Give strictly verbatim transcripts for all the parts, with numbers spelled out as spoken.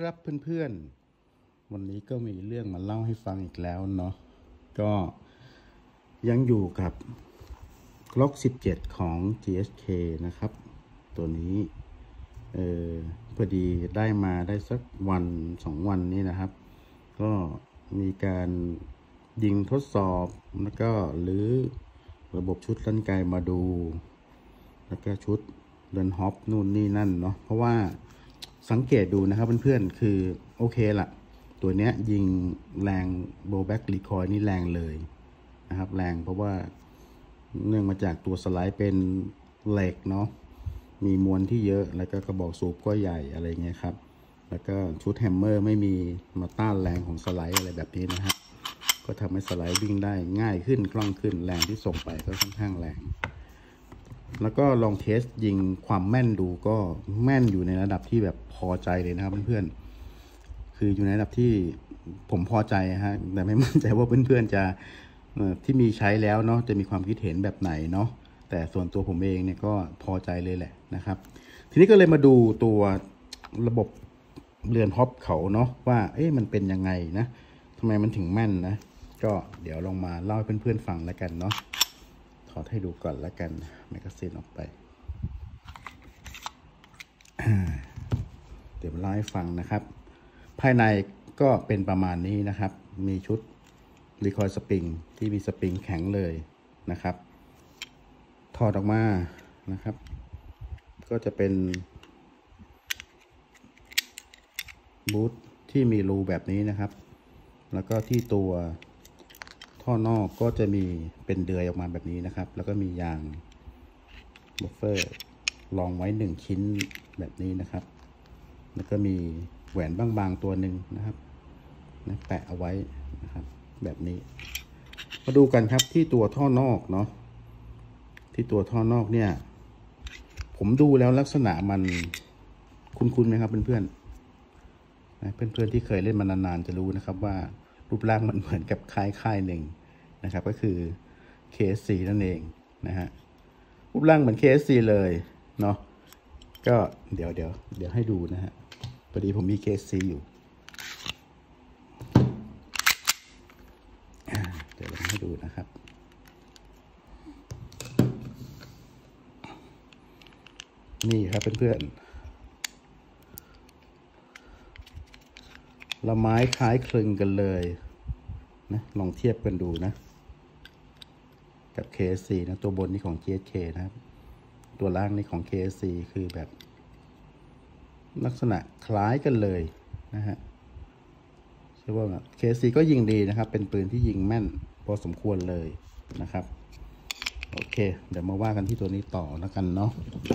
ครับเพื่อนๆวันนี้ก็มีเรื่องมาเล่าให้ฟังอีกแล้วเนาะก็ยังอยู่กับ Glock สิบเจ็ดของ จี เอส เค นะครับตัวนี้เออพอดีได้มาได้สักวันสองวันนี้นะครับก็มีการยิงทดสอบแล้วก็หรือระบบชุดลั่นไกมาดูแล้วก็ชุดเดินฮอปนู่นนี่นั่นเนาะเพราะว่าสังเกตดูนะครับเพื่อนๆคือโอเคละตัวเนี้ยยิงแรงโบแบ็กรีคอยนี่แรงเลยนะครับแรงเพราะว่าเนื่องมาจากตัวสไลด์เป็นเหล็กเนาะมีมวลที่เยอะแล้วก็กระบอกสูบก็ใหญ่อะไรเงี้ยครับแล้วก็ชุดแฮมเมอร์ไม่มีมาต้านแรงของสไลด์อะไรแบบนี้นะครับก็ทำให้สไลด์วิ่งได้ง่ายขึ้นคล่องขึ้นแรงที่ส่งไปก็ค่อนข้างแรงแล้วก็ลองเทสยิงความแม่นดูก็แม่นอยู่ในระดับที่แบบพอใจเลยนะครับเพื่อนๆคืออยู่ในระดับที่ผมพอใจฮะแต่ไม่มั่นใจว่าเพื่อนๆจะที่มีใช้แล้วเนาะจะมีความคิดเห็นแบบไหนเนาะแต่ส่วนตัวผมเองเนี่ยก็พอใจเลยแหละนะครับทีนี้ก็เลยมาดูตัวระบบเรือนฮอปเขาเนาะว่าเอ๊ะมันเป็นยังไงนะทำไมมันถึงแม่นนะก็เดี๋ยวลองมาเล่าให้เพื่อนๆฟังแล้วกันเนาะถอดให้ดูก่อนแล้วกันแมกกาซีนออกไปเดี๋ยวเล่าให้ฟังนะครับภายในก็เป็นประมาณนี้นะครับมีชุดรีคอยล์สปริงที่มีสปริงแข็งเลยนะครับถอดออกมานะครับก็จะเป็นบูทที่มีรูแบบนี้นะครับแล้วก็ที่ตัวท่อนอกก็จะมีเป็นเดือยออกมาแบบนี้นะครับแล้วก็มียางบัฟเฟอร์รองไว้หนึ่งชิ้นแบบนี้นะครับแล้วก็มีแหวนบางๆตัวหนึ่งนะครับนะแปะเอาไว้นะครับแบบนี้มาดูกันครับที่ตัวท่อนอกเนาะที่ตัวท่อนอกเนี่ยผมดูแล้วลักษณะมันคุ้นๆไหมครับเพื่อนๆนะเพื่อนๆที่เคยเล่นมานานๆจะรู้นะครับว่ารูปร่างมันเหมือนกับค่ายค่ายหนึ่งนะครับก็คือ เค เอส ซี นั่นเองนะฮะรูปร่างเหมือน เค เอส ซี เลยเนาะก็เดี๋ยวเดี๋ยวเดี๋ยวให้ดูนะฮะพอดีผมมี เค เอส ซี อยู่เดี๋ยวให้ดูนะครับนี่ครับเพื่อนๆละไม้คล้ายคลึงกันเลยนะลองเทียบกันดูนะกับ เค เอส ซี นะตัวบนนี่ของ จี เอส เค นะครับตัวล่างนี่ของ เค เอส ซี คือแบบลักษณะคล้ายกันเลยนะฮะเชื่อว่า เค เอส ซี ก็ยิงดีนะครับเป็นปืนที่ยิงแม่นพอสมควรเลยนะครับโอเคเดี๋ยวมาว่ากันที่ตัวนี้ต่อแล้วกันเนาะ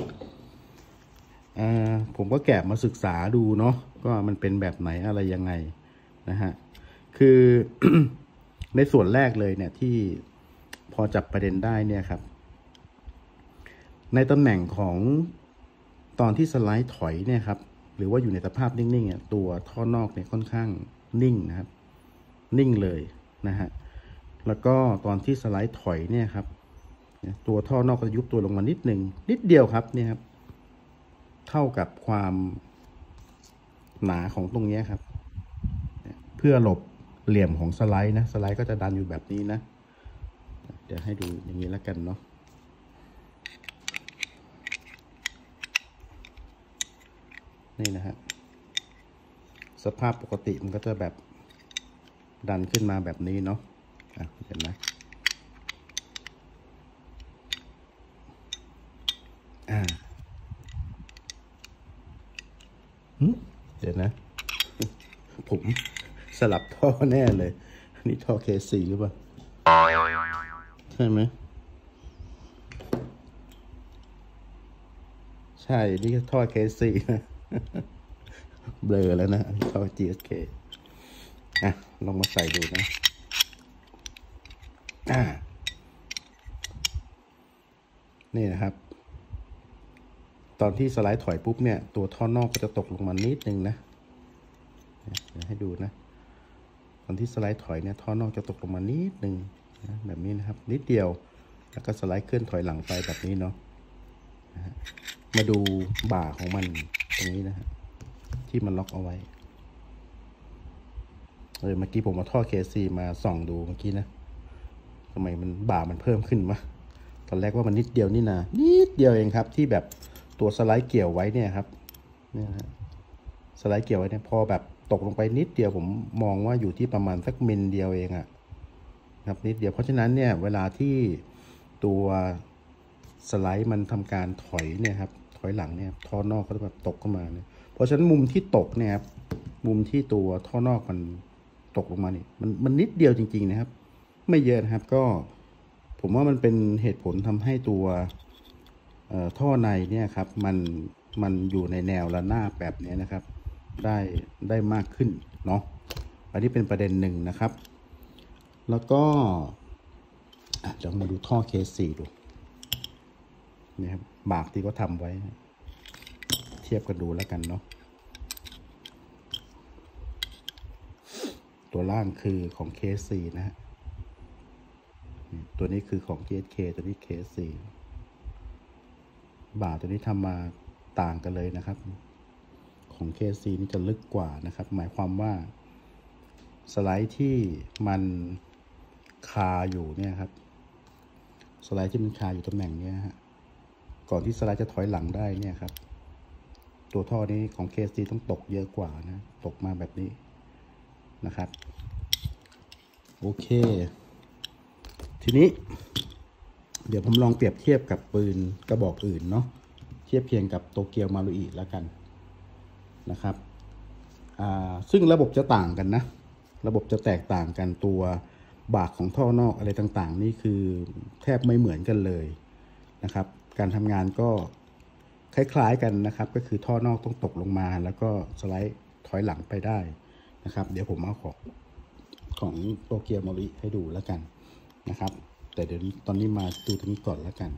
อ่าผมก็แกะมาศึกษาดูเนาะก็มันเป็นแบบไหนอะไรยังไงนะฮะคือ ในส่วนแรกเลยเนี่ยที่พอจับประเด็นได้เนี่ยครับในตำแหน่งของตอนที่สไลด์ถอยเนี่ยครับหรือว่าอยู่ในสภาพนิ่งๆอ่ะตัวท่อนอกเนี่ยค่อนข้างนิ่งนะครับนิ่งเลยนะฮะแล้วก็ตอนที่สไลด์ถอยเนี่ยครับตัวท่อนอกก็ยุบตัวลงมานิดหนึ่งนิดเดียวครับเนี่ยครับเท่ากับความหนาของตรงนี้ครับเพื่อหลบเหลี่ยมของสไลด์นะสไลด์ก็จะดันอยู่แบบนี้นะเดี๋ยวให้ดูอย่างนี้แล้วกันเนาะนี่นะฮะสภาพปกติมันก็จะแบบดันขึ้นมาแบบนี้เนาะอ่ะเห็นไหมอ่าเดี๋ยวนะผมสลับท่อแน่เลยนี่ท่อ เค สี่ หรือเปล่าใช่ไหมใช่นี่ท่อ เค สี่ นะเบลอแล้วนะท่อ จี เอส เค อ่ะลองมาใส่ดูนะอ่านี่นะครับตอนที่สไลด์ถอยปุ๊บเนี่ยตัวท่อนอกก็จะตกลงมานิดนึงนะเดี๋ยวให้ดูนะตอนที่สไลด์ถอยเนี่ยท่อนอกจะตกลงมานิดนึงนะแบบนี้นะครับนิดเดียวแล้วก็สไลด์เคลื่อนถอยหลังไปแบบนี้เนาะมาดูบ่าของมันตรงนี้นะฮะที่มันล็อกเอาไว้เออเมื่อกี้ผมเอาท่อ เค ซี มาส่องดูเมื่อกี้นะทำไมมันบ่ามันเพิ่มขึ้นวะตอนแรกว่ามันนิดเดียวนี่นะนิดเดียวเองครับที่แบบตัวสไลด์เกี่ยวไว้เนี่ยครับเนี่ยฮะสไลด์เกี่ยวไว้เนี่ยพอแบบตกลงไปนิดเดียวผมมองว่าอยู่ที่ประมาณสักมิลเดียวเองอะครับนิดเดียวเพราะฉะนั้นเนี่ยเวลาที่ตัวสไลด์มันทำการถอยเนี่ยครับถอยหลังเนี่ยท่อนอกก็จะแบบตกเข้ามาเนี่ยเพราะฉะนั้นมุมที่ตกเนี่ยครับมุมที่ตัวท่อนอกมันตกลงมาเนี่ยมันมันนิดเดียวจริงๆนะครับไม่เยอะนะครับก็ผมว่ามันเป็นเหตุผลทำให้ตัวท่อในเนี่ยครับมันมันอยู่ในแนวระนาบแบบนี้นะครับได้ได้มากขึ้นเนาะอันนี้เป็นประเด็นหนึ่งนะครับแล้วก็เดี๋ยวมาดูท่อ เค ซี ดูนี่ครับบากที่เขาทำไว้เทียบกันดูแล้วกันเนาะตัวล่างคือของ เค ซี นะฮะตัวนี้คือของ จี เอส เค ตัวนี้ เค ซี บ่าตัวนี้ทำมาต่างกันเลยนะครับของ เค ซี นี่จะลึกกว่านะครับหมายความว่าสไลด์ที่มันคาอยู่เนี่ยครับสไลด์ที่มันคาอยู่ตำแหน่งนี้ฮะก่อนที่สไลด์จะถอยหลังได้เนี่ยครับตัวท่อนี้ของ เค ซี ต้องตกเยอะกว่านะตกมาแบบนี้นะครับโอเคทีนี้เดี๋ยวผมลองเปรียบเทียบกับปืนกระบอกอื่นเนาะเทียบเคียงกับโตเกียวมารุอิแล้วกันนะครับซึ่งระบบจะต่างกันนะระบบจะแตกต่างกันตัวบากของท่อนอกอะไรต่างๆนี่คือแทบไม่เหมือนกันเลยนะครับการทำงานก็คล้ายๆกันนะครับก็คือท่อนอกต้องตกลงมาแล้วก็สไลด์ถอยหลังไปได้นะครับเดี๋ยวผมเอาของของโตเกียวมารุอิให้ดูแล้วกันนะครับแต่เดี๋ยวตอนนี้มาดูตรงนี้ก่อนแล้วกัน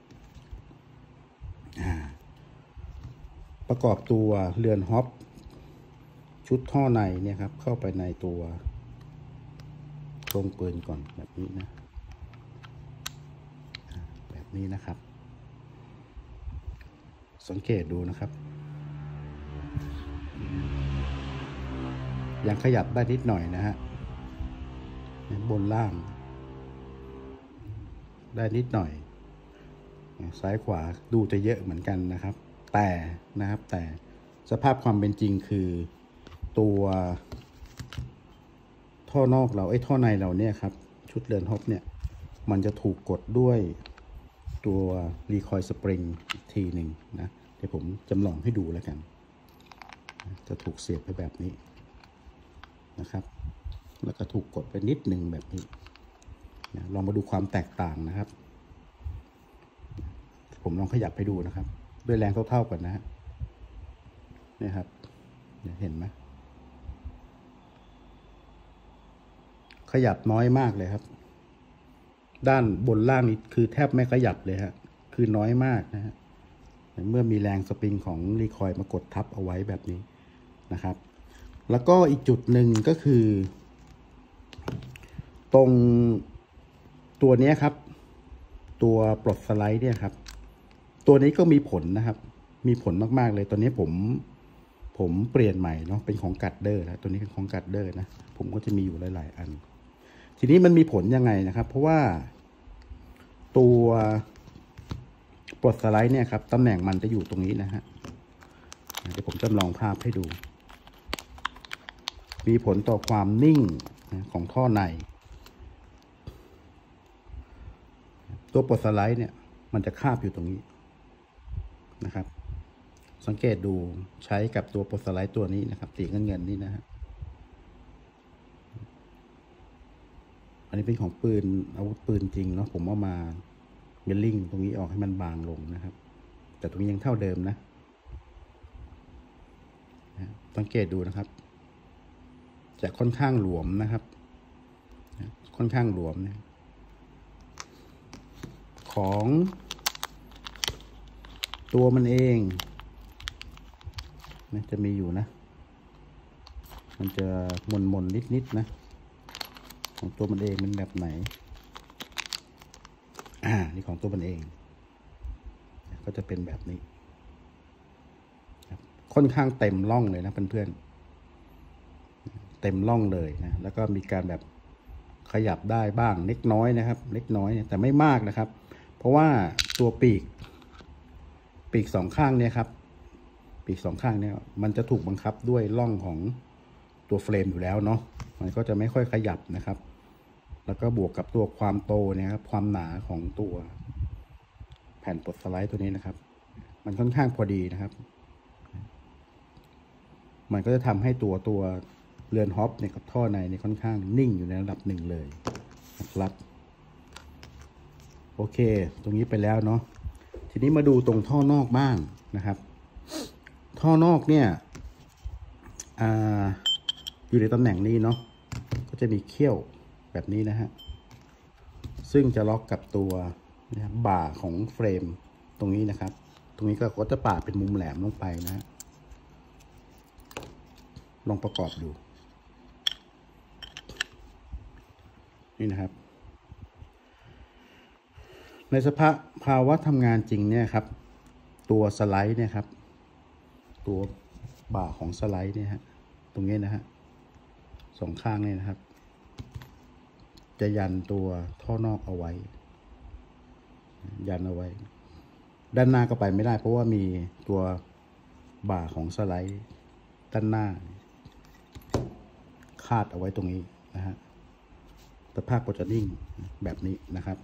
ประกอบตัวเรือนฮอปชุดท่อในเนี่ยครับเข้าไปในตัวโครงปืนก่อนแบบนี้นะแบบนี้นะครับสังเกตดูนะครับยังขยับได้นิดหน่อยนะฮะบนล่างได้นิดหน่อยซ้ายขวาดูจะเยอะเหมือนกันนะครับแต่นะครับแต่สภาพความเป็นจริงคือตัวท่อนอกเราไอ้ท่อในเราเนี่ยครับชุดเรือนฮอปเนี่ยมันจะถูกกดด้วยตัวรีคอยล์สปริงอีกทีหนึ่งนะเดี๋ยวผมจำลองให้ดูแล้วกันจะถูกเสียบไปแบบนี้นะครับแล้วก็ถูกกดไปนิดหนึ่งแบบนี้นะลองมาดูความแตกต่างนะครับผมลองขยับให้ดูนะครับด้วยแรงเท่าๆกันนะฮะนี่ครับเห็นไหมขยับน้อยมากเลยครับด้านบนล่างนี้คือแทบไม่ขยับเลยฮะคือน้อยมากนะฮะเมื่อมีแรงสปริงของรีคอยล์มากดทับเอาไว้แบบนี้นะครับแล้วก็อีกจุดหนึ่งก็คือตรงตัวนี้ครับตัวปลดสไลด์เนี่ยครับตัวนี้ก็มีผลนะครับมีผลมากๆเลยตอนนี้ผมผมเปลี่ยนใหม่เนาะเป็นของกัดเดอร์แล้วตัวนี้เป็นของกัดเดอร์นะผมก็จะมีอยู่หลายๆอันทีนี้มันมีผลยังไงนะครับเพราะว่าตัวปลดสไลด์เนี่ยครับตำแหน่งมันจะอยู่ตรงนี้นะฮะเดี๋ยวผมจำลองภาพให้ดูมีผลต่อความนิ่งของท่อในตัวปลดสไลด์เนี่ยมันจะคาบอยู่ตรงนี้นะครับสังเกตดูใช้กับตัวปลดสไลด์ตัวนี้นะครับสีเงินเงินนี่นะฮะอันนี้เป็นของปืนอาวุธปืนจริงเนาะผมเอามาเมลลิ่งตรงนี้ออกให้มันบางลงนะครับแต่ตรงนี้ยังเท่าเดิมนะสังเกตดูนะครับจะค่อนข้างหลวมนะครับค่อนข้างหลวมเนี่ยของตัวมันเองนะจะมีอยู่นะมันจะมนมนนิดนิดนะของตัวมันเองมันแบบไหนอ่านี่ของตัวมันเองก็จะเป็นแบบนี้ค่อนข้างเต็มร่องเลยนะเพื่อนๆเต็มร่องเลยนะแล้วก็มีการแบบขยับได้บ้างเล็กน้อยนะครับเล็กน้อยแต่ไม่มากนะครับเพราะว่าตัวปีกปีกสองข้างเนี่ยครับปีกสองข้างเนี่ยมันจะถูกบังคับด้วยร่องของตัวเฟรมอยู่แล้วเนาะมันก็จะไม่ค่อยขยับนะครับแล้วก็บวกกับตัวความโตเนี่ยครับความหนาของตัวแผ่นปลดสไลด์ตัวนี้นะครับมันค่อนข้างพอดีนะครับมันก็จะทำให้ตัวตัวเรือนฮอปเนี่ยกับท่อในเนี่ยค่อนข้างนิ่งอยู่ในระดับหนึ่งเลยนะครับโอเคตรงนี้ไปแล้วเนาะทีนี้มาดูตรงท่อนอกบ้างนะครับท่อนอกเนี่ย อ, อยู่ในตำแหน่งนี้เนาะก็จะมีเขี้ยวแบบนี้นะฮะซึ่งจะล็อกกับตัวนะบ่าของเฟรมตรงนี้นะครับตรงนี้ก็จะปาดเป็นมุมแหลมลงไปนะฮะลองประกอบดูนี่นะครับในสภาพภาวะทำงานจริงเนี่ยครับตัวสไลด์เนี่ยครับตัวบ่าของสไลด์เนี่ยฮะตรงนี้นะฮะสองข้างเนี่ยนะครับจะยันตัวท่อนอกเอาไว้ยันเอาไว้ด้านหน้าก็ไปไม่ได้เพราะว่ามีตัวบ่าของสไลด์ด้านหน้าคาดเอาไว้ตรงนี้นะฮะสภาพก็จะนิ่งแบบนี้นะครับ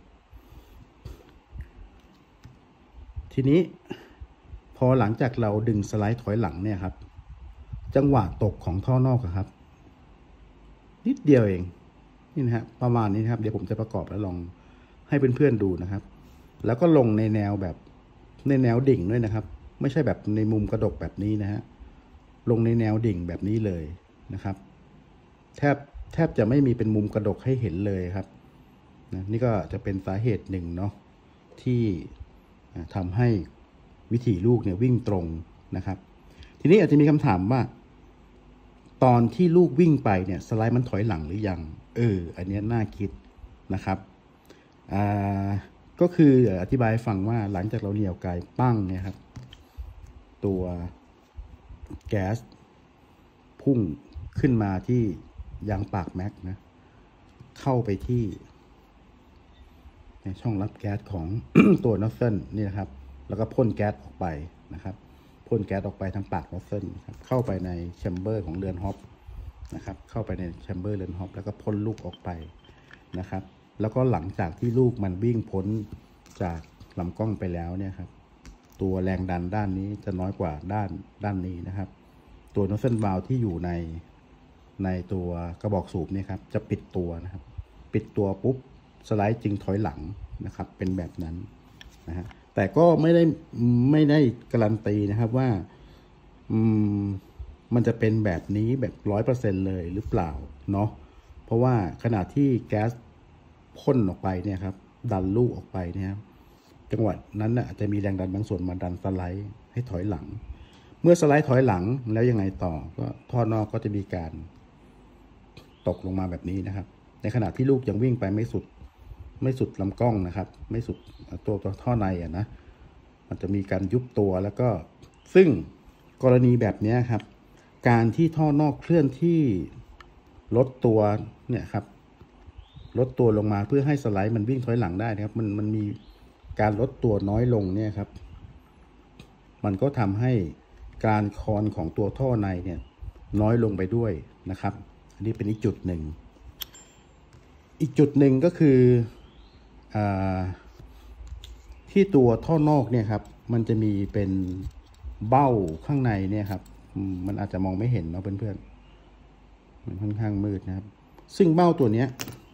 ทีนี้พอหลังจากเราดึงสไลด์ถอยหลังเนี่ยครับจังหวะตกของท่อนอกครับนิดเดียวเองนี่นะฮะประมาณนี้นะครับเดี๋ยวผมจะประกอบแล้วลองให้เพื่อนๆดูนะครับแล้วก็ลงในแนวแบบในแนวดิ่งด้วยนะครับไม่ใช่แบบในมุมกระดกแบบนี้นะฮะลงในแนวดิ่งแบบนี้เลยนะครับแทบแทบจะไม่มีเป็นมุมกระดกให้เห็นเลยครับนะนี่ก็จะเป็นสาเหตุหนึ่งเนาะที่ทำให้วิถีลูกเนี่ยวิ่งตรงนะครับทีนี้อาจจะมีคำถามว่าตอนที่ลูกวิ่งไปเนี่ยสไลด์มันถอยหลังหรือยังเอออันนี้น่าคิดนะครับอ่าก็คืออธิบายฟังว่าหลังจากเราเหนี่ยวไกปั้งเนี่ยครับตัวแก๊สพุ่งขึ้นมาที่ยางปากแม็กนะเข้าไปที่ในช่องรับแก๊สของ ตัวนอสเซิลนี่นะครับแล้วก็พ่นแก๊สออกไปนะครับพ่นแก๊สออกไปทางปากนอสเซิลครับเข้าไปในแชมเบอร์ของเรือนฮอปนะครับเข้าไปในแชมเบอร์เรือนฮอปแล้วก็พ่นลูกออกไปนะครับแล้วก็หลังจากที่ลูกมันวิ่งพ้นจากลำกล้องไปแล้วเนี่ยครับตัวแรงดันด้านนี้จะน้อยกว่าด้านด้านนี้นะครับตัวนอสเซิลวาล์วที่อยู่ในในตัวกระบอกสูบเนี่ยครับจะปิดตัวนะครับปิดตัวปุ๊บสไลด์จึงถอยหลังนะครับเป็นแบบนั้นนะฮะแต่ก็ไม่ได้ไม่ได้การันตีนะครับว่าอืมมันจะเป็นแบบนี้แบบร้อยเปอร์เซ็นต์เลยหรือเปล่าเนาะเพราะว่าขณะที่แก๊สพ่นออกไปเนี่ยครับดันลูกออกไปเนี่ยจังหวะนั้นน่ะจะมีแรงดันบางส่วนมาดันสไลด์ให้ถอยหลังเมื่อสไลด์ถอยหลังแล้วยังไงต่อก็ท่อนอกก็จะมีการตกลงมาแบบนี้นะครับในขณะที่ลูกยังวิ่งไปไม่สุดไม่สุดลำกล้องนะครับไม่สุดตัวตัวท่อในอ่ะนะมันจะมีการยุบตัวแล้วก็ซึ่งกรณีแบบนี้ครับการที่ท่อนอกเคลื่อนที่ลดตัวเนี่ยครับลดตัวลงมาเพื่อให้สไลด์มันวิ่งถอยหลังได้นะครับมันมันมีการลดตัวน้อยลงเนี่ยครับมันก็ทำให้การคอนของตัวท่อในเนี่ยน้อยลงไปด้วยนะครับอันนี้เป็นอีกจุดหนึ่งอีกจุดหนึ่งก็คืออ่าที่ตัวท่อนอกเนี่ยครับมันจะมีเป็นเบ้าข้างในเนี่ยครับมันอาจจะมองไม่เห็นเนาะเพื่อนๆมันค่อนข้างมืดนะครับซึ่งเบ้าตัวเนี้ย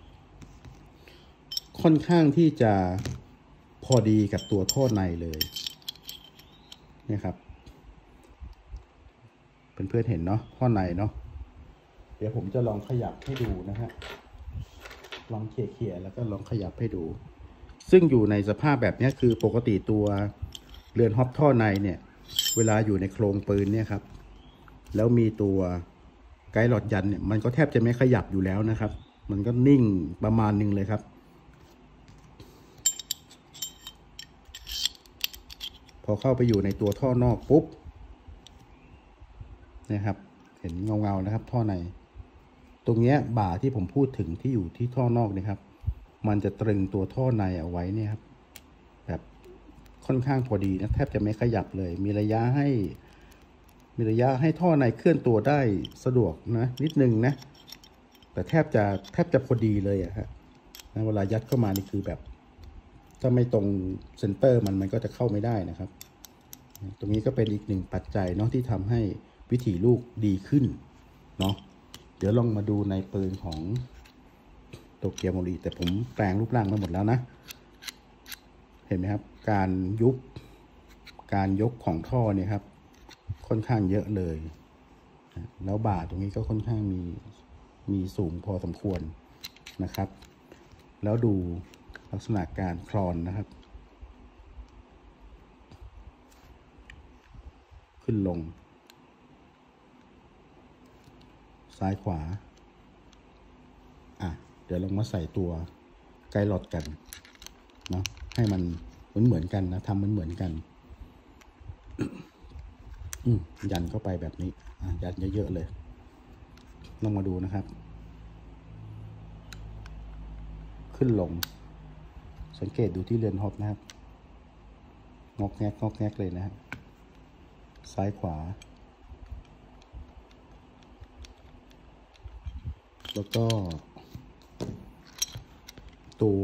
ค่อนข้างที่จะพอดีกับตัวท่อในเลยเนี่ยครับเพื่อนๆเห็นเนาะท่อในเนาะเดี๋ยวผมจะลองขยับให้ดูนะฮะลองเขี่ยๆแล้วก็ลองขยับให้ดูซึ่งอยู่ในสภาพแบบนี้คือปกติตัวเรือนฮอปท่อในเนี่ยเวลาอยู่ในโครงปืนเนี่ยครับแล้วมีตัวไกด์หลอดยันเนี่ยมันก็แทบจะไม่ขยับอยู่แล้วนะครับมันก็นิ่งประมาณนึงเลยครับพอเข้าไปอยู่ในตัวท่อนอกปุ๊บนะครับเห็นเงาๆนะครับท่อในตรงเนี้ยบ่าที่ผมพูดถึงที่อยู่ที่ท่อนอกเนี่ยครับมันจะตรึงตัวท่อในเอาไว้เนี่ยครับแบบค่อนข้างพอดีนะแทบจะไม่ขยับเลยมีระยะให้มีระยะให้ท่อในเคลื่อนตัวได้สะดวกนะนิดนึงนะแต่แทบจะแทบจะพอดีเลยอะฮะเวลายัดเข้ามานี่คือแบบถ้าไม่ตรงเซนเตอร์มันมันก็จะเข้าไม่ได้นะครับตรงนี้ก็เป็นอีกหนึ่งปัจจัยเนาะที่ทำให้วิถีลูกดีขึ้นเนาะเดี๋ยวลองมาดูในปืนของโตเกียวโมริแต่ผมแปลงรูปร่างมาหมดแล้วนะเห็นไหมครับการยุบการยกของท่อเนี่ยครับค่อนข้างเยอะเลยแล้วบ่าตรงนี้ก็ค่อนข้างมีมีสูงพอสมควรนะครับแล้วดูลักษณะการคลอนนะครับขึ้นลงซ้ายขวาอ่ะเดี๋ยวลองมาใส่ตัวไกด์หลอดกันเนาะให้มันเหมือนเหมือนกันนะทำมันเหมือนกัน ยันเข้าไปแบบนี้ยันเยอะๆเลยลองมาดูนะครับขึ้นลงสังเกตดูที่เรือนฮอปนะครับงอกแงกงอกแงกเลยนะครับซ้ายขวาแล้วก็ตัว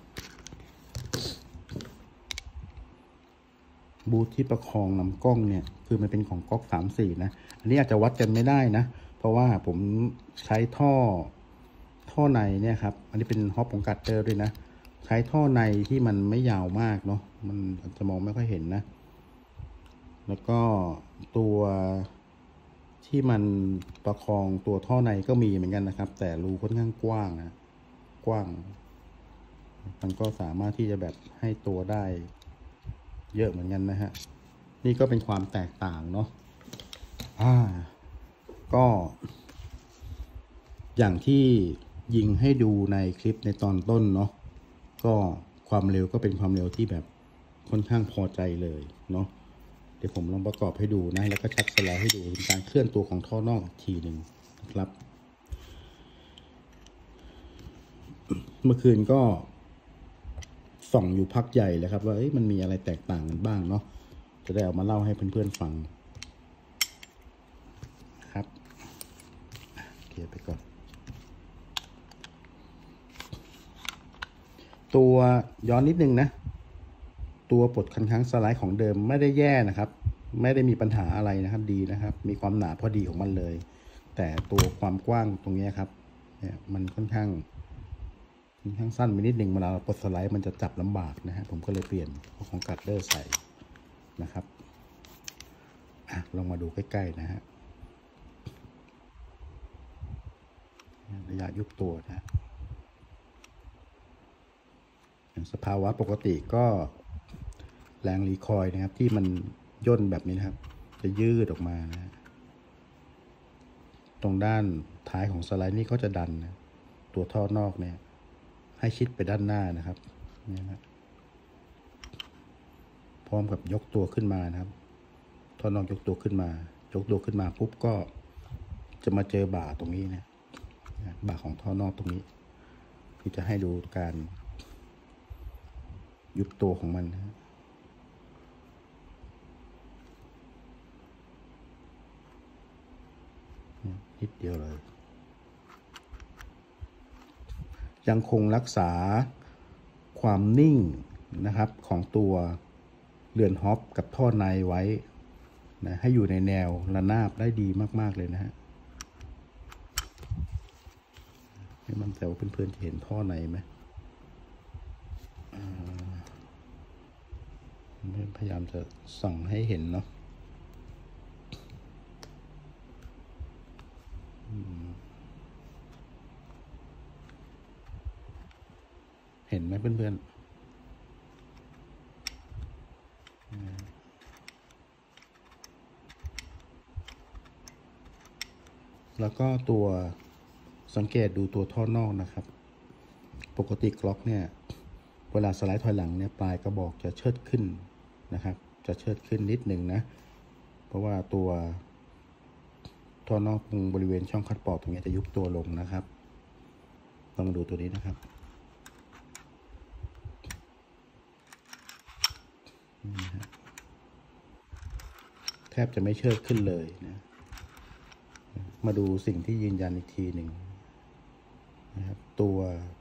บูทที่ประคองลำกล้องเนี่ยคือมันเป็นของก๊อกสามสี่นะอันนี้อาจจะวัดกันไม่ได้นะเพราะว่าผมใช้ท่อท่อในเนี่ยครับอันนี้เป็นฮอปของกัตเตอร์ด้วยนะใช้ท่อในที่มันไม่ยาวมากเนาะมันจะมองไม่ค่อยเห็นนะแล้วก็ตัวที่มันประคองตัวท่อในก็มีเหมือนกันนะครับแต่รูค่อนข้างกว้างนะกว้างมันก็สามารถที่จะแบบให้ตัวได้เยอะเหมือนกันนะฮะนี่ก็เป็นความแตกต่างเนาะอ่าก็อย่างที่ยิงให้ดูในคลิปในตอนต้นเนาะก็ความเร็วก็เป็นความเร็วที่แบบค่อนข้างพอใจเลยเนาะเดี๋ยวผมลองประกอบให้ดูนะแล้วก็ชักสไลด์ให้ดูเป็นการเคลื่อนตัวของท่อนอกอีกทีหนึ่งนะครับเมื่อคืนก็ส่องอยู่พักใหญ่เลยครับว่ามันมีอะไรแตกต่างกันบ้างเนาะจะได้เอามาเล่าให้เพื่อนๆฟังครับเคลียร์ไปก่อนตัวย้อนนิดนึงนะตัวปลดคันค้างสไลด์ของเดิมไม่ได้แย่นะครับไม่ได้มีปัญหาอะไรนะครับดีนะครับมีความหนาพอดีของมันเลยแต่ตัวความกว้างตรงนี้ครับเนี่ยมันค่อนข้างค่อนข้างสั้นไปนิดนึงเวลาเราปลดสไลด์มันจะจับลำบากนะฮะผมก็เลยเปลี่ยนของกัตเตอร์ใส่นะครับอ่ะลองมาดูใกล้ๆนะฮะระยะยุบตัวนะสภาวะปกติก็แรงรีคอยล์นะครับที่มันย่นแบบนี้นะครับจะยืดออกมานะตรงด้านท้ายของสไลด์นี่ก็จะดันนะตัวท่อนอกเนี่ยให้ชิดไปด้านหน้านะครับนี่นะพร้อมกับยกตัวขึ้นมานะครับท่อนอกยกตัวขึ้นมายกตัวขึ้นมาปุ๊บก็จะมาเจอบ่าตรงนี้นะบ่าของท่อนอกตรงนี้ที่จะให้ดูการยุบตัวของมันนะนิดเดียวเลยยังคงรักษาความนิ่งนะครับของตัวเรือนฮอปกับท่อในไว้นะให้อยู่ในแนวระนาบได้ดีมากๆเลยนะฮะไม่มั่นใจว่าเพื่อนๆจะเห็นท่อในไหมพยายามจะส่องให้เห็นเนาะเห็นไหมเพื่อนๆแล้วก็ตัวสังเกตดูตัวท่อนอกนะครับปกติกล็อกเนี่ยเวลาสไลด์ถอยหลังเนี่ยปลายกระบอกจะเชิดขึ้นนะครับจะเชิดขึ้นนิดหนึ่งนะเพราะว่าตัวท่อนอกตรงบริเวณช่องคัดปอดตรงนี้จะยุบตัวลงนะครับลองมาดูตัวนี้นะครับแทบจะไม่เชิดขึ้นเลยนะมาดูสิ่งที่ยืนยันอีกทีหนึ่งนะครับตัว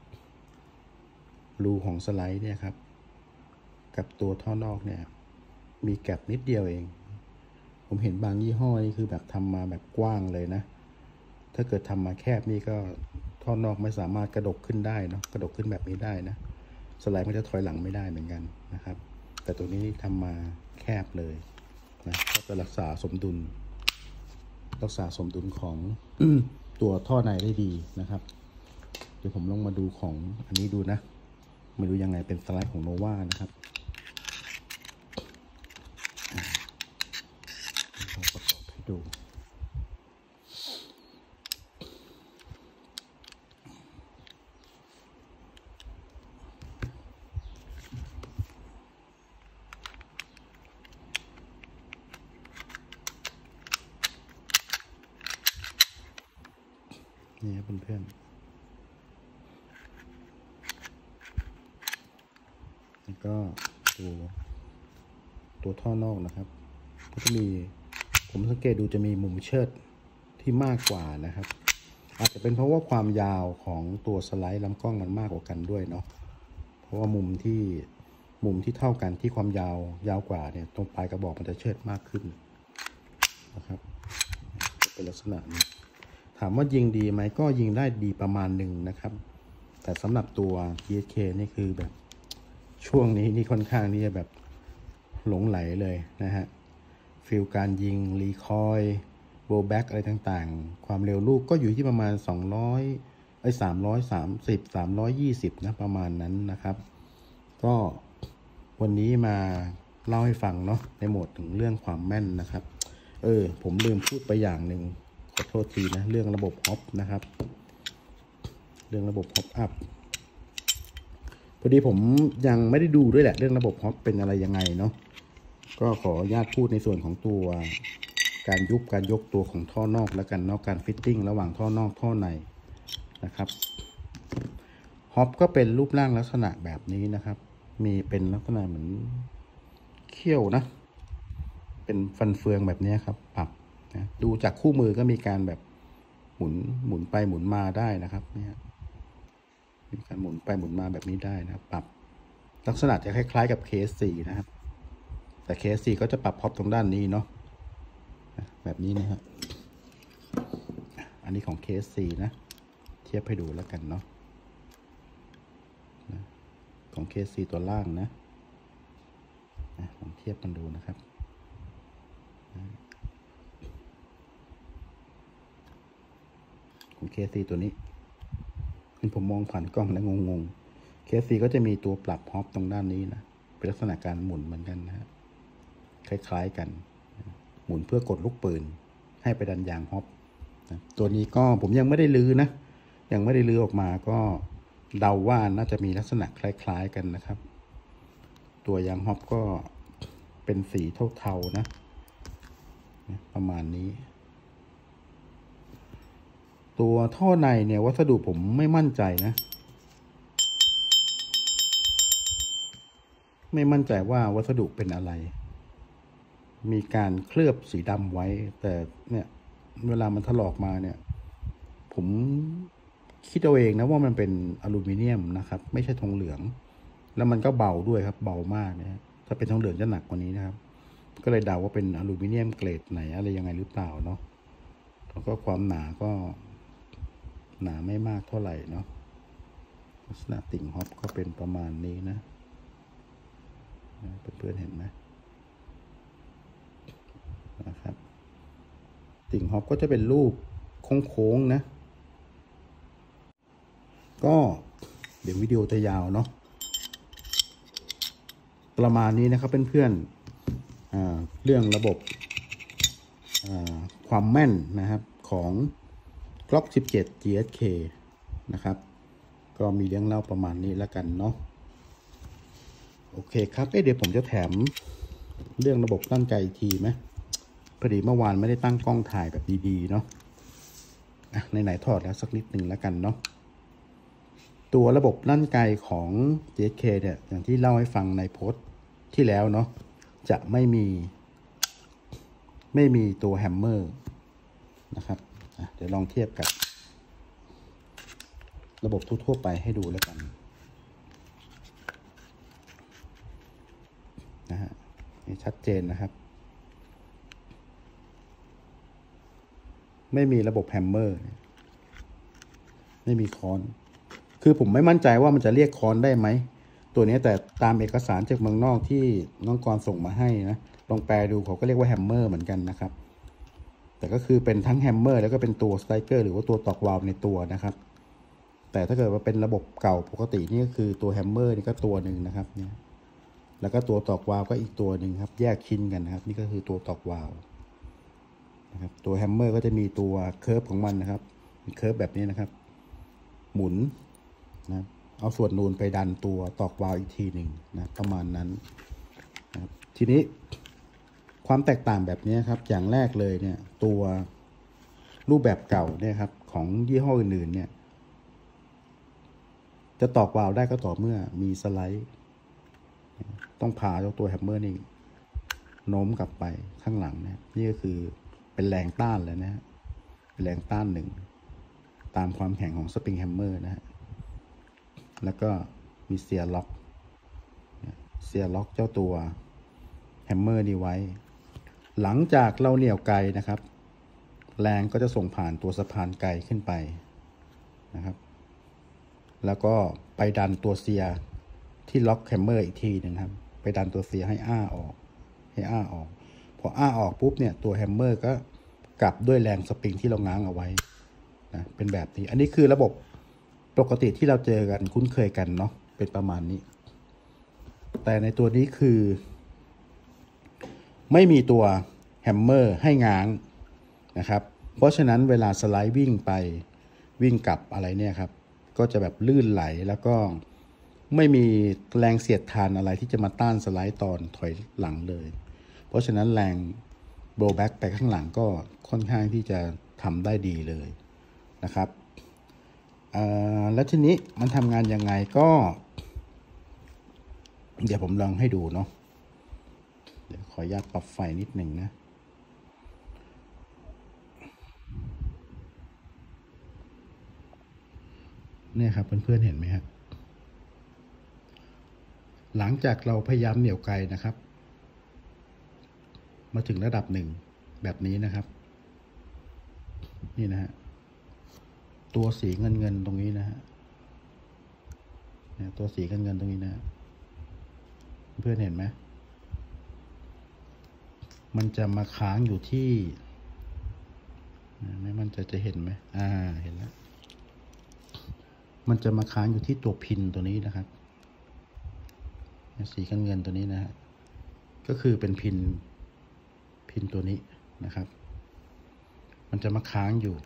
รูของสไลด์เนี่ยครับกับตัวท่อนอกเนี่ยมีแกลบนิดเดียวเองผมเห็นบางยี่ห้อนี่คือแบบทำมาแบบกว้างเลยนะถ้าเกิดทำมาแคบนี่ก็ท่อนอกไม่สามารถกระดกขึ้นได้เนาะกระดกขึ้นแบบนี้ได้นะสไลด์มันจะถอยหลังไม่ได้เหมือนกันนะครับแต่ตัวนี้ทำมาแคบเลยนะก็จะรักษาสมดุลรักษาสมดุลของตัวท่อในได้ดีนะครับเดี๋ยวผมลองมาดูของอันนี้ดูนะไม่รู้ยังไงเป็นสไลด์ของโนวานะครับประกอบให้ดูนี่ครับเพื่อนๆแล้วก็ตัวตัวท่อนอกนะครับก็จะมีผมสังเกตดูจะมีมุมเชิดที่มากกว่านะครับอาจจะเป็นเพราะว่าความยาวของตัวสไลด์ลำกล้องมันมากกว่ากันด้วยเนาะเพราะว่ามุมที่มุมที่เท่ากันที่ความยาวยาวกว่าเนี่ยตรงปลายกระบอกมันจะเชิดมากขึ้นนะครับเป็นลักษณะนี้ถามว่ายิงดีไหมก็ยิงได้ดีประมาณหนึ่งนะครับแต่สำหรับตัว ที เอส เค นี่คือแบบช่วงนี้นี่ค่อนข้างที่จะแบบหลงไหลเลยนะฮะฟิลการยิงรีคอยโบแบ็กอะไรต่างๆความเร็วลูกก็อยู่ที่ประมาณสองร้อยไอ้สามร้อยสามสิบ สามร้อยยี่สิบนะประมาณนั้นนะครับก็วันนี้มาเล่าให้ฟังเนาะในโหมดถึงเรื่องความแม่นนะครับเออผมลืมพูดไปอย่างหนึ่งขอโทษทีนะเรื่องระบบฮอปนะครับเรื่องระบบฮอปอัพพอดีผมยังไม่ได้ดูด้วยแหละเรื่องระบบฮอปเป็นอะไรยังไงเนาะก็ขออนุญาตพูดในส่วนของตัวการยุบการยกตัวของท่อนอกแล้วกันเนาะการฟิตติ้งระหว่างท่อนอกท่อในนะครับฮอปก็เป็นรูปร่างลักษณะแบบนี้นะครับมีเป็นลักษณะเหมือนเขี้ยวนะเป็นฟันเฟืองแบบนี้ครับปรับนะดูจากคู่มือก็มีการแบบหมุนหมุนไปหมุนมาได้นะครับเนี่ยมีการหมุนไปหมุนมาแบบนี้ได้นะครับปรับลักษณะจะคล้ายๆกับ เค เอส โฟร์ นะครับแต่ เค เอส โฟร์ ก็จะปรับพร็อพตรงด้านนี้เนาะแบบนี้นะครับอันนี้ของ เค เอส โฟร์ นะเทียบให้ดูแล้วกันเนาะของ เค เอส โฟร์ ตัวล่างนะลองเทียบกันดูนะครับของ เค เอส โฟร์ ตัวนี้ผมมองผ่านกล้องแล้วงงๆ เค เอส โฟร์ ก็จะมีตัวปรับฮอปตรงด้านนี้นะเป็นลักษณะการหมุนเหมือนกันนะคล้ายๆกันหมุนเพื่อกดลูกปืนให้ไปดันยางฮอปนะตัวนี้ก็ผมยังไม่ได้ลื้อนะยังไม่ได้ลื้อออกมาก็เดาว่าน่าจะมีลักษณะคล้ายๆกันนะครับตัวยางฮอปก็เป็นสีเทาๆนะประมาณนี้ตัวท่อในเนี่ยวัสดุผมไม่มั่นใจนะไม่มั่นใจว่าวัสดุเป็นอะไรมีการเคลือบสีดำไว้แต่เนี่ยเวลามันถลอกมาเนี่ยผมคิดเอาเองนะว่ามันเป็นอลูมิเนียมนะครับไม่ใช่ทองเหลืองแล้วมันก็เบาด้วยครับเบามากนะถ้าเป็นทองเหลืองจะหนักกว่านี้นะครับก็เลยเดาว่าเป็นอลูมิเนียมเกรดไหนอะไรยังไงหรือเปล่าเนาะแล้วก็ความหนาก็หนาไม่มากเท่าไหร่เนาะลักษณะติ่งฮอปก็เป็นประมาณนี้นะเพื่อนๆเห็นไหมนะครับติ่งฮอปก็จะเป็นรูปโค้งๆนะก็เดี๋ยววิดีโอจะยาวเนาะประมาณนี้นะครับเพื่อนๆเรื่องระบบความแม่นนะครับของ Glock สิบเจ็ด จี เอส เค นะครับก็มีเรื่องเล่าประมาณนี้แล้วกันเนาะโอเคครับเอ๊ะเดี๋ยวผมจะแถมเรื่องระบบตั้งใจอีกทีไหมเอดีเมื่อวานไม่ได้ตั้งกล้องถ่ายแบบดีๆเนาะอ่ะไหนๆถอดแล้วสักนิดหนึ่งแล้วกันเนาะตัวระบบลั่นไกของ จี เอส เค เนี่ยอย่างที่เล่าให้ฟังในโพสต์ที่แล้วเนาะจะไม่มีไม่มีตัวแฮมเมอร์นะครับเดี๋ยวลองเทียบกับระบบทั่วๆไปให้ดูแล้วกันนะฮะนี่ชัดเจนนะครับไม่มีระบบแฮมเมอร์ไม่มีค้อนคือผมไม่มั่นใจว่ามันจะเรียกค้อนได้ไหมตัวนี้แต่ตามเอกสารจากเมืองนอกที่น้องกรส่งมาให้นะลองแปลดูเขาก็เรียกว่าแฮมเมอร์เหมือนกันนะครับแต่ก็คือเป็นทั้งแฮมเมอร์แล้วก็เป็นตัวสไตรเกอร์หรือว่าตัวตอกวาล์วในตัวนะครับแต่ถ้าเกิดว่าเป็นระบบเก่าปกตินี่ก็คือตัวแฮมเมอร์นี่ก็ตัวหนึ่งนะครับเนี่ยแล้วก็ตัวตอกวาล์วก็อีกตัวหนึ่งครับแยกชิ้นกันนะครับนี่ก็คือตัวตอกวาล์วนะครับตัวแฮมเมอร์ก็จะมีตัวเคิร์ฟของมันนะครับมีเคิร์ฟแบบนี้นะครับหมุนนะเอาส่วนนูนไปดันตัวตอกวาล์วอีกทีหนึ่งนะประมาณนั้นนะทีนี้ความแตกต่างแบบนี้ครับอย่างแรกเลยเนี่ยตัวรูปแบบเก่าเนี่ยครับของยี่ห้ออื่นๆเนี่ยจะตอกวาล์วได้ก็ต่อเมื่อมีสไลด์ต้องพาเจ้าตัวแฮมเมอร์นี่โน้มกลับไปข้างหลังนะนี่ก็คือเป็นแรงต้านแล้วนะฮะเป็นแรงต้านหนึ่งตามความแข็งของสปริงแฮมเมอร์นะฮะแล้วก็มีเซียร์ล็อกเซียร์ล็อกเจ้าตัวแฮมเมอร์นี้ไว้หลังจากเราเหนี่ยวไกนะครับแรงก็จะส่งผ่านตัวสะพานไกขึ้นไปนะครับแล้วก็ไปดันตัวเซียที่ล็อกแฮมเมอร์อีกทีนึงครับไปดันตัวเซียให้อ้าออกให้อ้าออกพออ้าออกปุ๊บเนี่ยตัวแฮมเมอร์ก็กลับด้วยแรงสปริงที่เราง้างเอาไว้นะเป็นแบบนี้อันนี้คือระบบปกติที่เราเจอกันคุ้นเคยกันเนาะเป็นประมาณนี้แต่ในตัวนี้คือไม่มีตัวแฮมเมอร์ให้ง้างนะครับเพราะฉะนั้นเวลาสไลด์วิ่งไปวิ่งกลับอะไรเนี่ยครับก็จะแบบลื่นไหลแล้วก็ไม่มีแรงเสียดทานอะไรที่จะมาต้านสไลด์ตอนถอยหลังเลยเพราะฉะนั้นแรงโบว์แบ็กไปข้างหลังก็ค่อนข้างที่จะทำได้ดีเลยนะครับแล้วทีนี้มันทำงานยังไงก็เดี๋ยวผมลองให้ดูเนาะเดี๋ยวขออนุญาตปรับไฟนิดหนึ่งนะเนี่ยครับเพื่อนๆเห็นไหมครับหลังจากเราพยายามเหนี่ยวไกนะครับมาถึงระดับหนึ่งแบบนี้นะครับนี่นะฮะตัวสีเงินเงินตรงนี้นะฮะตัวสีเงินเงินตรงนี้นะเพื่อนเห็นไหมมันจะมาค้างอยู่ที่ไม่มันจะจะเห็นไหมอ่าเห็นแล้วมันจะมาค้างอยู่ที่ตัวพินตัวนี้นะครับสีเงินเงินตัวนี้นะฮะก็คือเป็นพินพินตัวนี้นะครับมันจะมาค้างอยู่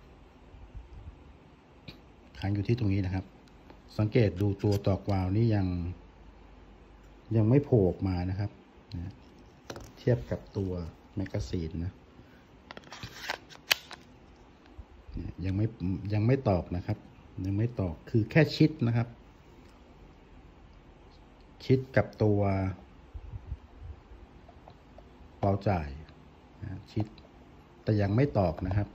ค้างอยู่ที่ตรงนี้นะครับสังเกตดูตัวตอกวาล์วนี่ยังยังไม่โผล่ออกมานะครับนะเทียบกับตัวแมกกาซีนนะยังไม่ยังไม่ตอกนะครับยังไม่ตอกคือแค่ชิดนะครับชิดกับตัวเปาจ่ายนะชิดแต่ยังไม่ตอกนะครับ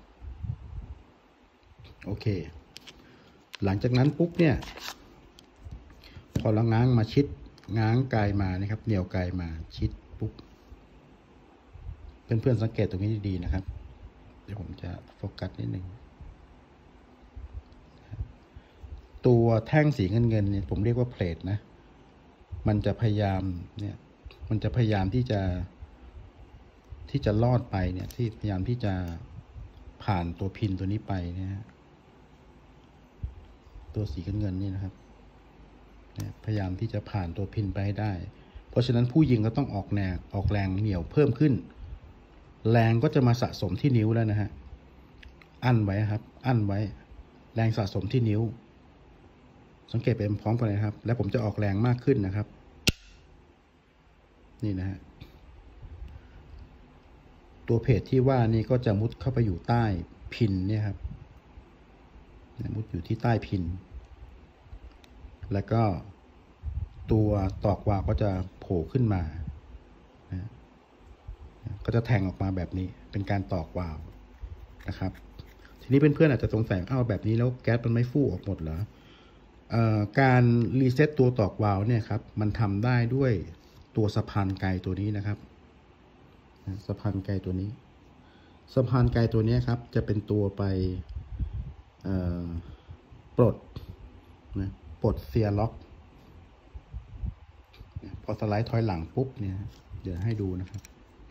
โอเคหลังจากนั้นปุ๊บเนี่ยพอเราง้างมาชิดง้างกายมานะครับเหนี่ยวกายมาชิดปุ๊บเพื่อนๆสังเกตตรงนี้ดีๆนะครับเดี๋ยวผมจะโฟกัสนิดหนึ่งตัวแท่งสีเงินเงินเนี่ยผมเรียกว่าเพลทนะมันจะพยายามเนี่ยมันจะพยายามที่จะที่จะลอดไปเนี่ยที่พยายามที่จะผ่านตัวพินตัวนี้ไปนะฮะตัวสีเงินเงินนี่นะครับพยายามที่จะผ่านตัวพินไปให้ได้เพราะฉะนั้นผู้ยิงก็ต้องออกแรงออกแรงเหนี่ยวเพิ่มขึ้นแรงก็จะมาสะสมที่นิ้วแล้วนะฮะอั้นไว้ครับอั้นไว้แรงสะสมที่นิ้วสังเกตไปพร้อมกันเลยครับแล้วผมจะออกแรงมากขึ้นนะครับนี่นะฮะตัวเพจที่ว่านี้ก็จะมุดเข้าไปอยู่ใต้พินเนี่ยครับมุดอยู่ที่ใต้พินแล้วก็ตัวตอกวาล์วก็จะโผล่ขึ้นมานะก็จะแทงออกมาแบบนี้เป็นการตอกวาล์วนะครับทีนี้เพื่อนๆอาจจะสงสัยอ้าวแบบนี้แล้วแก๊สมันไม่ฟู่ออกหมดเหรอเอ่อการรีเซ็ตตัวตอกวาล์วเนี่ยครับมันทำได้ด้วยตัวสะพานไกลตัวนี้นะครับสะพานไกลตัวนี้สะพานไกลตัวนี้ครับจะเป็นตัวไปปลดนะปลดเซียร์ล็อกพอสไลด์ถอยหลังปุ๊บเนี่ยเดี๋ยวให้ดูนะครับ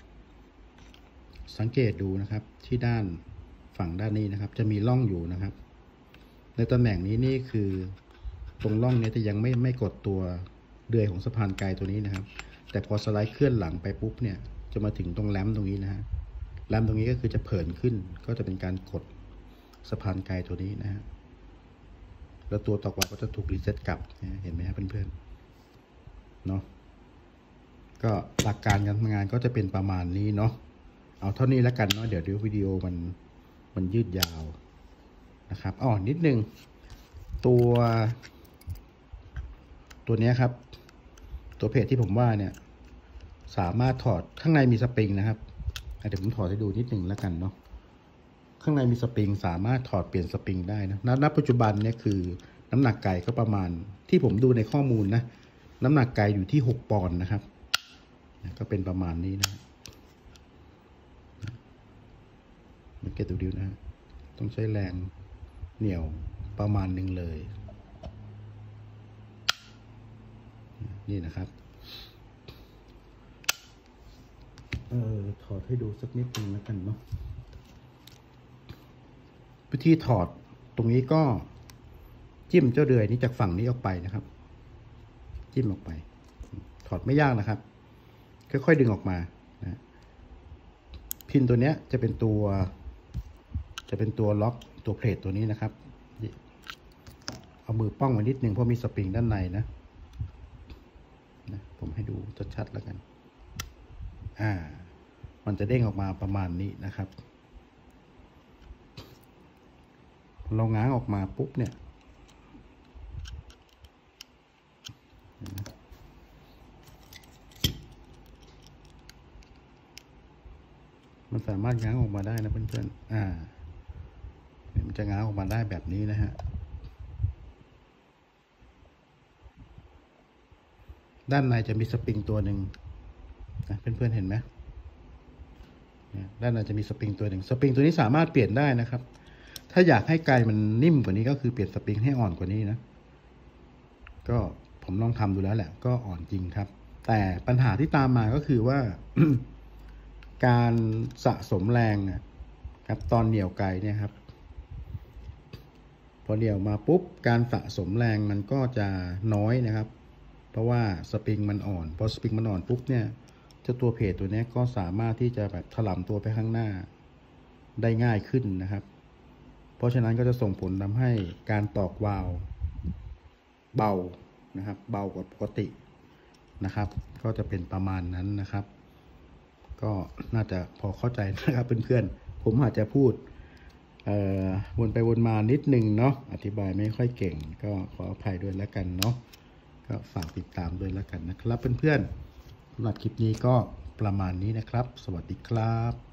สังเกตดูนะครับที่ด้านฝั่งด้านนี้นะครับจะมีร่องอยู่นะครับในตำแหน่งนี้นี่คือตรงร่องนี้จะยังไม่ไม่กดตัวเดือยของสะพานไกลตัวนี้นะครับแต่พอสไลด์เคลื่อนหลังไปปุ๊บเนี่ยจะมาถึงตรงแรมตรงนี้นะฮะแรมตรงนี้ก็คือจะเผินขึ้นก็จะเป็นการกดสะพานไกลตัวนี้นะฮะแล้วตัวตอกวาล์วก็จะถูกรีเซ็ตกลับเห็นไหมครับเพื่อนๆเนาะก็หลักการการทำงานก็จะเป็นประมาณนี้เนาะเอาเท่านี้แล้วกันเนาะเดี๋ยวเดี๋ยววิดีโอมันมันยืดยาวนะครับอ๋อนิดนึงตัวตัวนี้ครับตัวเพจที่ผมว่าเนี่ยสามารถถอดข้างในมีสปริงนะครับเดี๋ยวผมถอดให้ดูนิดนึงแล้วกันเนาะข้างในมีสปริงสามารถถอดเปลี่ยนสปริงได้นะณปัจจุบันเนี่ยคือน้ำหนักไก่ก็ประมาณที่ผมดูในข้อมูลนะน้ำหนักไก่อยู่ที่หกปอนด์นะครับก็เป็นประมาณนี้นะมันเก็ตดูดิวนะต้องใช้แรงเหนี่ยวประมาณหนึ่งเลยนี่นะครับเออถอดให้ดูสักนิดนึงแล้วกันเนาะวิธีถอดตรงนี้ก็จิ้มเจ้าเดือยนี้จากฝั่งนี้ออกไปนะครับจิ้มออกไปถอดไม่ยากนะครับค่อยๆดึงออกมานะพินตัวนี้จะเป็นตัวจะเป็นตัวล็อกตัวเพลทตัวนี้นะครับเอามือป้องไว้นิดนึงเพราะมีสปริงด้านในนะนะผมให้ดูชัดๆแล้วกันอ่ามันจะเด้งออกมาประมาณนี้นะครับเราง้างออกมาปุ๊บเนี่ยมันสามารถง้างออกมาได้นะเพื่อนๆอ่ามันจะง้างออกมาได้แบบนี้นะฮะด้านในจะมีสปริงตัวหนึ่งนะเพื่อนๆเห็นไหมด้านในจะมีสปริงตัวหนึ่งสปริงตัวนี้สามารถเปลี่ยนได้นะครับถ้าอยากให้ไกมันนิ่มกว่านี้ก็คือเปลี่ยนสปริงให้อ่อนกว่านี้นะก็ผมลองทำดูแล้วแหละก็อ่อนจริงครับแต่ปัญหาที่ตามมาก็คือว่า การสะสมแรงครับตอนเหนี่ยวไกเนี่ยครับพอเหนี่ยวมาปุ๊บการสะสมแรงมันก็จะน้อยนะครับเพราะว่าสปริงมันอ่อนพอสปริงมันอ่อนปุ๊บเนี่ยเจ้าตัวเพจตัวนี้ก็สามารถที่จะแบบถลำตัวไปข้างหน้าได้ง่ายขึ้นนะครับเพราะฉะนั้นก็จะส่งผลทำให้การตอกวาล์วเบานะครับเบากว่าปกตินะครับก็จะเป็นประมาณนั้นนะครับก็น่าจะพอเข้าใจนะครับเพื่อนๆผมอาจจะพูดวนไปวนมานิดนึงเนาะอธิบายไม่ค่อยเก่งก็ขออภัยด้วยแล้วกันเนาะก็ฝากติดตามด้วยแล้วกันนะครับเพื่อนๆสำหรับคลิปนี้ก็ประมาณนี้นะครับสวัสดีครับ